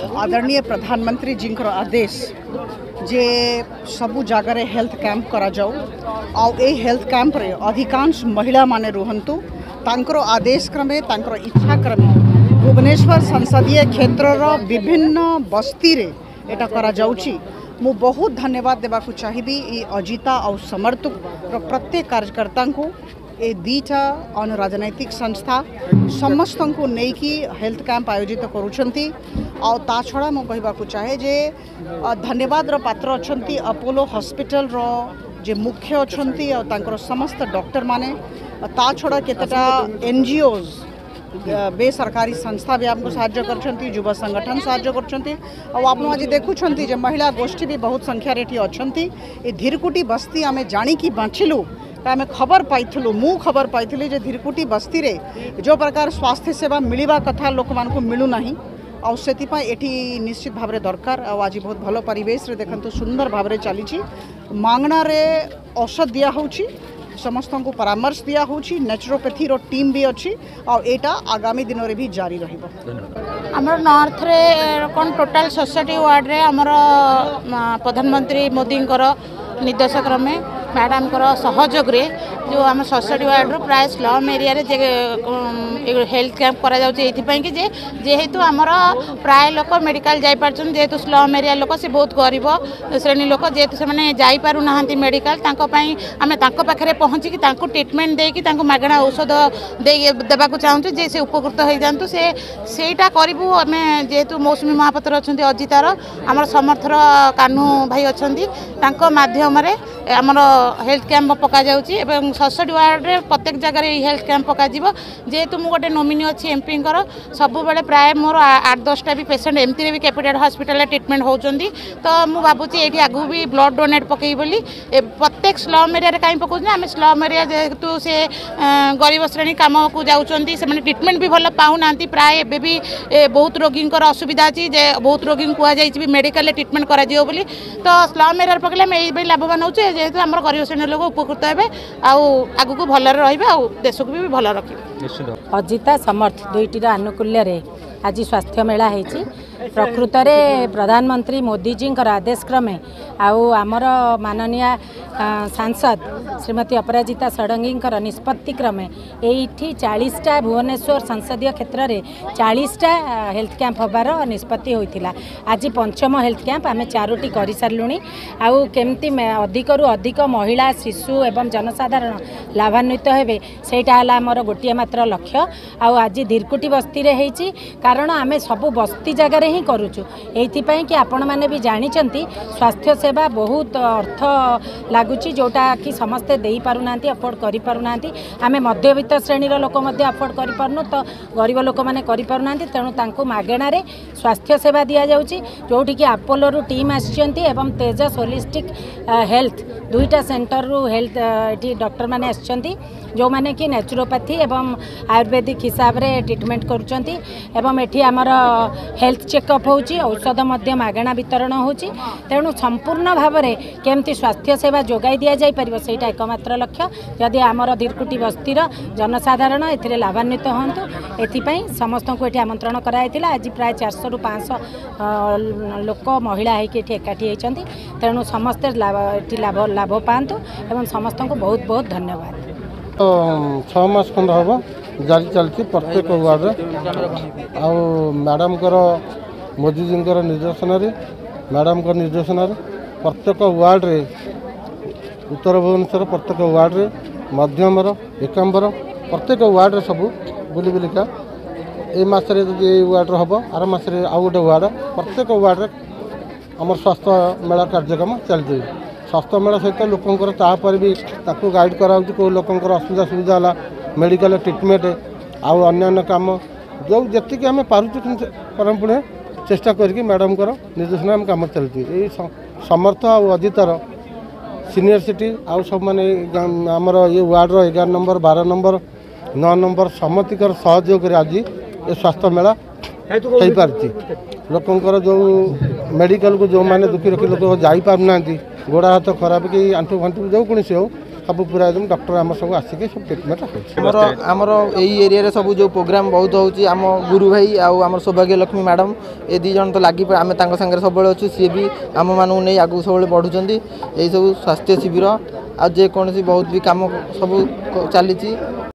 आदरणीय प्रधानमंत्री जी आदेश जे सबु जगार हेल्थ कैंप करा जाऊ ए हेल्थ कैंप रे अधिकांश महिला माने रुहंतु तांकर आदेश क्रमे तांकर इच्छा क्रमे भुवनेश्वर संसदीय क्षेत्र विभिन्न बस्ती रे एटा करा जाउची। मु बहुत धन्यवाद देवा चाहिए ये अजिता और समर्थक प्रत्येक कार्यकर्ता को ए दीटा अन राजनैतिक संस्था समस्त को लेकिन हेल्थ कैंप आयोजित करुँच ता छड़ा मु कहवाक चाहे जे धन्यवाद पात्र अच्छा अपोलो हॉस्पिटल रो जे मुख्य अच्छा समस्त डॉक्टर माने ता छड़ा केतेटा एनजीओज बेसरकारी संस्था भी आमको साहाय्य कर युवा संगठन साहाय्य कर आज देखुं महिला गोष्ठी भी बहुत संख्यार ये अच्छा ये धीरकुटी बस्ती आम जाणिकी बाँचिलु आम खबर पाइलु मु खबर पाई जे धीरकुटी बस्ती रे जो प्रकार स्वास्थ्य सेवा मिलवा कथा लोक मान को मिलूना आउ से निश्चित भाव में दरकार आज बहुत भल परिवेश रे देखंतु सुंदर भाव में चली मांगना रे औषध दिया होची समस्त को परामर्श दिया होची नेचुरोपैथी रो टीम भी अच्छी और एटा आगामी दिन में भी जारी रहिबो। हमर नॉर्थ रे कोन टोटल 67 वार्ड रे हमर प्रधानमंत्री मोदी निर्देशक क्रमे मैडम सहयोग रे जो आम 67 वार्ड प्राय स्लम एरिया रे हेल्थ कैंप करा जाउची एथि कि जेहेतु आमर प्राय लोक मेडिकल जाई पारछन जेहेतु स्लम एरिया लोक से बहुत गरीब श्रेणी लोक जेहेतु से माने जाई पारु नाहंती मेडिकल तांको पई आमे तांको पाखरे पहुंची कि तांको ट्रीटमेंट दे कि तांको मागणा औषध दे देबाकू चाहूँ जे से उपकृत हो जांतु सेटा करिवु आमे जेहेतु मौसुमी महापात्र अछंती अजितार आमर समर्थर कान्हू भाई अछंती तांको माध्यम रे आमर हेल्थ कैंप पका जाउची एवं 67 वार्ड रे प्रत्येक जगह रे हेल्थ कैंप पका जीवो जेहेतु मु गोटे नोमिनी अच्छी एमपी सबु बेले प्राय मोर 8-10टा भी पेसेंट एमती रे भी कैपिटल हॉस्पिटल ट्रीटमेंट होउचंदी तो मु भाबुची एठी आगु भी ब्लड डोनेट पकई बोली प्रत्येक स्लम एरिया रे काई पकोछ ना आमे स्लम एरिया जेहेतु से गरीब श्रेणी काम को जाउचंदी से माने ट्रीटमेंट भी भल पाउ नांती प्राय एबे भी बहुत रोगी असुविधा अछि जे बहुत रोगी कुआ जाई भी मेडिकल ट्रीटमेंट करा जियो बोली तो स्लम एरिया पकले हम एई लाभवान होचे जेहेतु हमर गरीब श्रेणी लोक उपकृत हेबे आगु को भल रहिबे आ देश को भी भल रखिबे। अजिता समर्थ दुईटीर आनुकूल्य रे आज स्वास्थ्य मेला होती प्रकृत में प्रधानमंत्री मोदी जी आदेश क्रमे आमर माननीय सांसद श्रीमती अपराजिता षडंगी निष्पत्ति क्रमे ये 40टा भुवनेश्वर संसदीय क्षेत्र में 40टा हेल्थ कैंप होबार निष्पत्ति होता। आज पंचम हेल्थ कैंप आम 4टी कर सारूँ आउ केमती अधिकरू अधिक महिला शिशु एवं जनसाधारण लाभान्वित हेबे सेटा है आमर गोटे मात्र लक्ष्य। आज धीरकुटी बस्ती रे होती कारण आम सबू बस्ती जगार ही करुचु एइथिपाई कि आपण माने भी जानिचंती स्वास्थ्य सेवा बहुत अर्थ लागुची जोटा कि समस्ते देई पारु नांती अफोर्ड करि पारु नांती आमे मध्यवित्त श्रेणीर लोक मध्ये अफोर्ड करि पारनु तो गरीब लोक माने करि पारु नांती तेणु तांको मागेणा रे स्वास्थ्य सेवा दिया जाउची जोठी कि अपोलो रु टीम आछियंती एवं तेजस होलिस्टिक हेल्थ 2टा सेंटर रु हेल्थ एठी डॉक्टर माने आछियंती जो माने कि नेचुरोपैथी एवं आयुर्वेदिक हिसाब रे ट्रीटमेंट करूचंती एवं एठी हमर हेल्थ चेकअप होची औषध मध्य मागणा वितरण होची तेणु संपूर्ण भाव में केमती स्वास्थ्य सेवा जोगाई दिया जाई परिबो सेटा एकमात्र लक्ष्य जदि आमर धीरकुटी बस्तीर जनसाधारण एथिरे लाभान्वित होंतु एथिपाई समस्त को एठी आमंत्रण कराइतिला। आज प्राय 400 रु 500 लोक महिला होइके एठी एकाठी होइचंती तेणु समस्त एठी लाभ पांतु एवं समस्त को बहुत बहुत धन्यवाद। 6 मास खंड हम जारी चलती प्रत्येक वार्ड मैडम मोदी जी निर्देशन मैडम निर्देशन प्रत्येक वार्ड रे उत्तर भुवनेश्वर प्रत्येक वार्ड रे मध्यम एकाम्बर प्रत्येक वार्ड रे सब बुली बुलिका ए मासरे ये वार्ड हम आर मासरे आउ गोटे वार्ड प्रत्येक वार्ड रे आम स्वास्थ्य मेला कार्यक्रम चलती। स्वास्थ्य मेला सहित लोकंर तापर भी ताकू गाइड करा कौ लोकंर असुविधा सुविधा है मेडिकल ट्रीटमेंट आउ अन्य काम जो जी आम पुणे चेष्टा करके मैडम निर्देशन आम कम चलती। समर्थ आजितार सीनियर सिटी आउ सब माने आमर ये वार्ड 11 नंबर 12 नंबर 9 नंबर समतिकर सहयोग आज ये स्वास्थ्य मेला हो पार्टी लोकंर जो मेडिकल को जो माने दुखी रखी लोक जापार गोड़ा हाथ खराब कि आंठू फांठू जो कौन हो सब पूरा डॉक्टर आम सब आसिक सब ट्रिटमेंट आमर एरिया सब जो प्रोग्राम बहुत होची आम गुरु भाई आम सौभाग्य लक्ष्मी मैडम ए दी जन तो लगी आम सागर सब अच्छु सी भी आम मानू नहीं आगू सब बढ़ुंट यही सब स्वास्थ्य शिविर आ जेकोसी बहुत भी कम सब चली।